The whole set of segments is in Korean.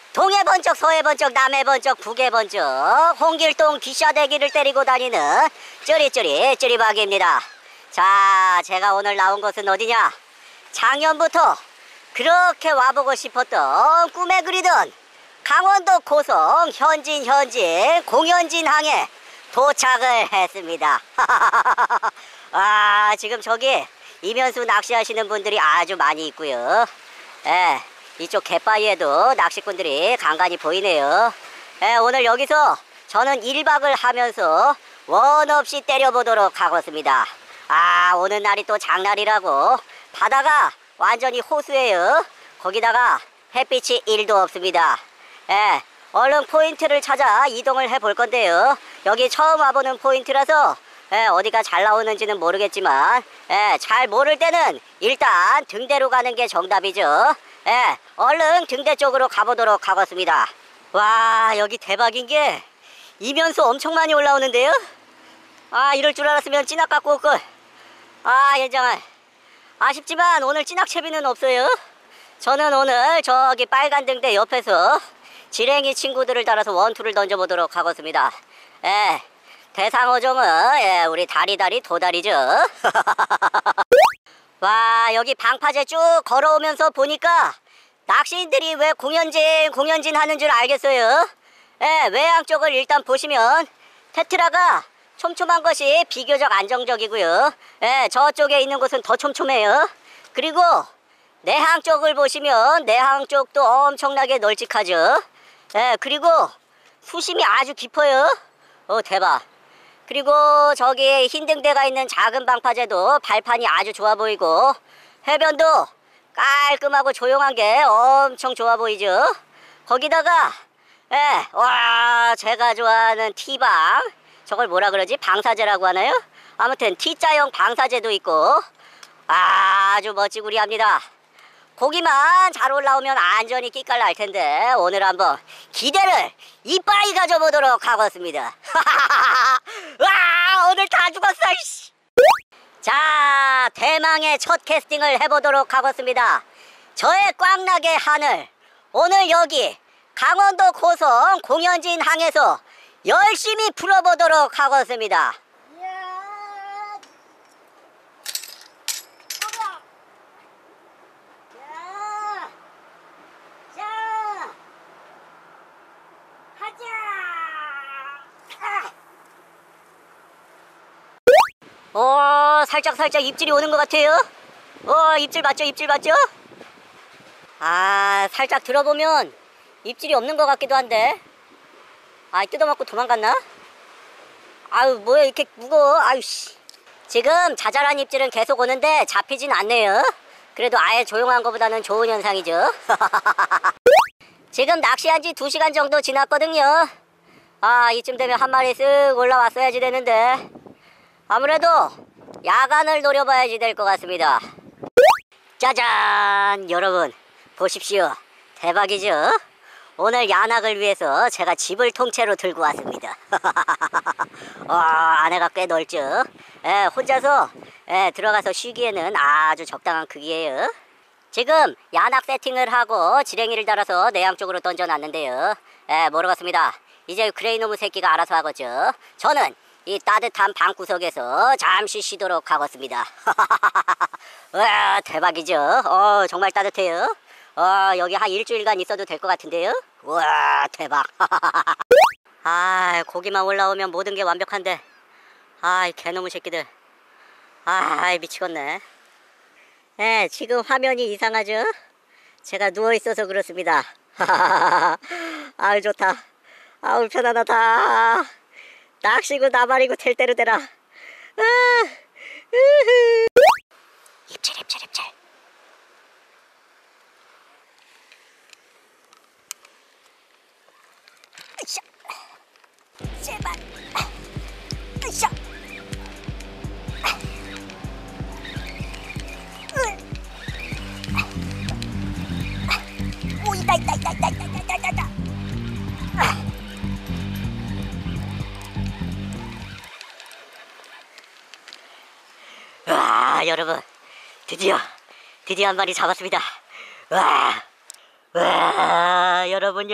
동해 번쩍 서해 번쩍 남해 번쩍 북해 번쩍 홍길동 귀샤대기를 때리고 다니는 쩌리박입니다. 자, 제가 오늘 나온 곳은 어디냐? 작년부터 그렇게 와보고 싶었던 꿈에 그리던 강원도 고성 현진 공현진항에 도착을 했습니다. 아, 지금 저기 이면수 낚시하시는 분들이 아주 많이 있고요. 예, 이쪽 갯바위에도 낚시꾼들이 간간히 보이네요. 예, 오늘 여기서 저는 1박을 하면서 원 없이 때려보도록 하겠습니다. 아, 오는 날이 또 장날이라고 바다가 완전히 호수예요. 거기다가 햇빛이 1도 없습니다. 예, 얼른 포인트를 찾아 이동을 해볼 건데요. 여기 처음 와보는 포인트라서 어디가 잘 나오는지는 모르겠지만 잘 모를 때는 일단 등대로 가는 게 정답이죠. 얼른 등대 쪽으로 가보도록 하겠습니다. 와, 여기 대박인 게 이면수 엄청 많이 올라오는데요. 아, 이럴 줄 알았으면 찌낚 갖고 올걸. 아, yen장아, 아쉽지만 오늘 찌낚채비는 없어요. 저는 오늘 저기 빨간 등대 옆에서 지랭이 친구들을 따라서 원투를 던져보도록 하겠습니다. 대상어종은 우리 다리다리 도다리죠. 와, 여기 방파제 쭉 걸어오면서 보니까 낚시인들이 왜 공연진 하는 줄 알겠어요. 외양 쪽을 일단 보시면 테트라가 촘촘한 것이 비교적 안정적이고요. 저쪽에 있는 곳은 더 촘촘해요. 그리고 내항 쪽을 보시면 내항 쪽도 엄청나게 널찍하죠. 그리고 수심이 아주 깊어요. 대박. 그리고 저기 흰 등대가 있는 작은 방파제도 발판이 아주 좋아 보이고 해변도 깔끔하고 조용한 게 엄청 좋아 보이죠. 거기다가 와, 제가 좋아하는 T방, 저걸 뭐라 그러지? 방사제라고 하나요? 아무튼 T자형 방사제도 있고 아주 멋지구리합니다. 고기만 잘 올라오면 안전히 끼깔 날 텐데 오늘 한번 기대를 이빠이 가져보도록 하겠습니다. 와, 오늘 다 죽었어. 자, 대망의 첫 캐스팅을 해보도록 하겠습니다. 저의 꽝나게 하늘, 오늘 여기 강원도 고성 공현진항에서 열심히 풀어보도록 하겠습니다. 살짝 입질이 오는 것 같아요. 입질 맞죠? 아, 살짝 들어보면 입질이 없는 것 같기도 한데. 아, 뜯어먹고 도망갔나? 아유, 뭐야 이렇게 무거워. 아유 씨. 지금 자잘한 입질은 계속 오는데 잡히진 않네요. 그래도 아예 조용한 것보다는 좋은 현상이죠. 지금 낚시한 지 2시간 정도 지났거든요. 아, 이쯤 되면 한 마리 쓱 올라왔어야지 되는데 아무래도 야간을 노려봐야지 될 것 같습니다. 짜잔! 여러분 보십시오. 대박이죠? 오늘 야낙을 위해서 제가 집을 통째로 들고 왔습니다. 안에가 꽤 넓죠? 혼자서 들어가서 쉬기에는 아주 적당한 크기예요. 지금 야낙 세팅을 하고 지렁이를 달아서 내양 쪽으로 던져놨는데요. 모르겠습니다. 이제 그레이노무 새끼가 알아서 하겠죠. 저는 이 따뜻한 방구석에서 잠시 쉬도록 하겠습니다. 와, 대박이죠? 정말 따뜻해요. 여기 한 일주일간 있어도 될 것 같은데요. 우와, 대박. 아, 고기만 올라오면 모든 게 완벽한데 이 개놈의 새끼들. 미치겠네. 지금 화면이 이상하죠? 제가 누워있어서 그렇습니다. 아유, 좋다. 아우, 편안하다. 낚시고 나발이고 될 대로 되라. 입질. 으쌰. 제발. 으쌰. 오, 있다. 와, 여러분 드디어 한 마리 잡았습니다. 와, 와, 여러분.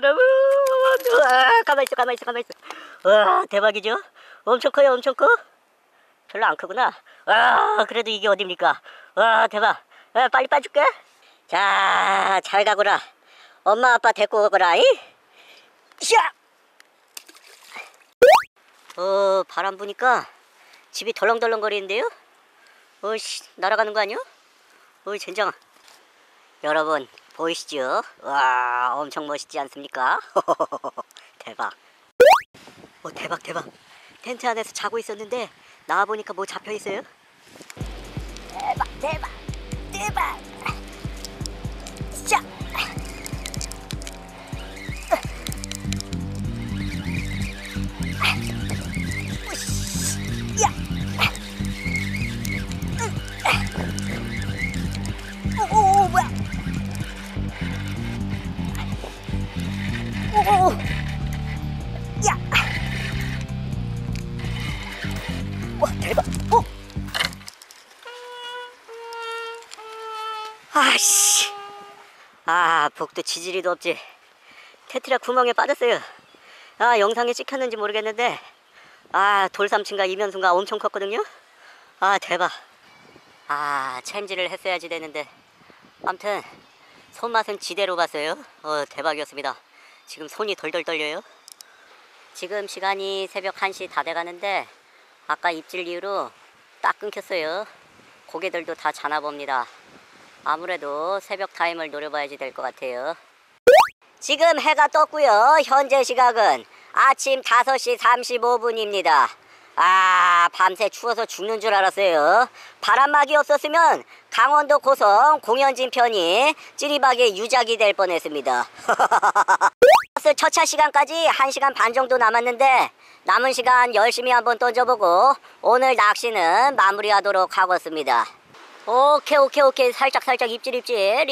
와, 가만있어. 와, 대박이죠? 엄청 커요, 엄청 커. 별로 안 크구나. 와, 그래도 이게 어딥니까? 와, 대박. 아, 빨리 빠줄게. 자, 잘 가거라. 엄마 아빠 데리고 오거라. 이? 샤! 바람 부니까 집이 덜렁덜렁 거리는데요? 어이씨, 날아가는 거 아니야? 어이, 젠장아. 여러분, 보이시죠? 와, 엄청 멋있지 않습니까? 대박. 대박. 텐트 안에서 자고 있었는데 나와보니까 뭐 잡혀있어요? 대박. 자. 야. 오, 뭐야? 오, 야. 와, 대박. 아씨. 복도 지지리도 없지. 테트라 구멍에 빠졌어요. 영상에 찍혔는지 모르겠는데 돌삼친과 이면순가 엄청 컸거든요. 대박. 챔질을 했어야지 되는데 아무튼 손맛은 지대로 봤어요. 대박이었습니다. 지금 손이 덜덜 떨려요. 지금 시간이 새벽 1시 다 돼가는데 아까 입질 이후로 딱 끊겼어요. 고개들도 다 자나 봅니다. 아무래도 새벽 타임을 노려봐야지 될 것 같아요. 지금 해가 떴고요. 현재 시각은 아침 5시 35분입니다. 밤새 추워서 죽는 줄 알았어요. 바람막이 없었으면 강원도 고성 공연진 편이 찌리박의 유작이 될 뻔했습니다. 첫차 시간까지 1시간 반 정도 남았는데 남은 시간 열심히 한번 던져보고 오늘 낚시는 마무리하도록 하겠습니다. 오케이. 살짝 입질.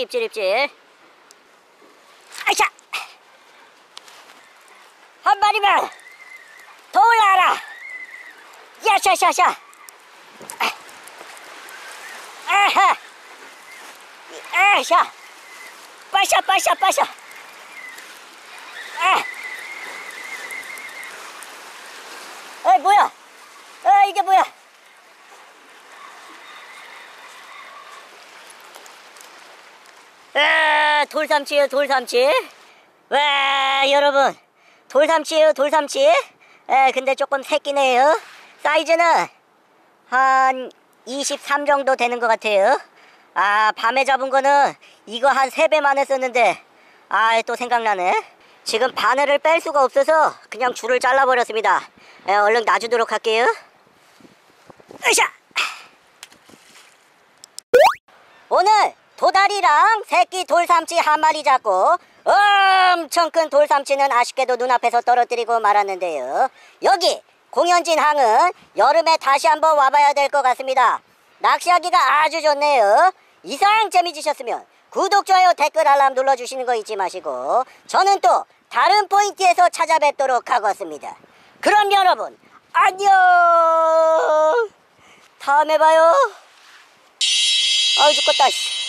아이차! 한 마리만 더 올라와라. 야샤샤샤. 아샤. 빠샤. 뭐야? 이게 뭐야? 돌삼치예요, 돌삼치. 와, 여러분, 돌삼치예요, 돌삼치. 근데 조금 새끼네요. 사이즈는 한 23 정도 되는 것 같아요. 밤에 잡은 거는 이거 한 3배만 했었는데 또 생각나네. 지금 바늘을 뺄 수가 없어서 그냥 줄을 잘라버렸습니다. 얼른 놔주도록 할게요. 으쌰! 오늘 도다리랑 새끼 돌삼치 한 마리 잡고 엄청 큰 돌삼치는 아쉽게도 눈앞에서 떨어뜨리고 말았는데요. 여기 공연진 항은 여름에 다시 한번 와봐야 될 것 같습니다. 낚시하기가 아주 좋네요. 이상 재미지셨으면 구독, 좋아요, 댓글, 알람 눌러주시는 거 잊지 마시고 저는 또 다른 포인트에서 찾아뵙도록 하겠습니다. 그럼 여러분 안녕. 다음에 봐요. 죽겠다.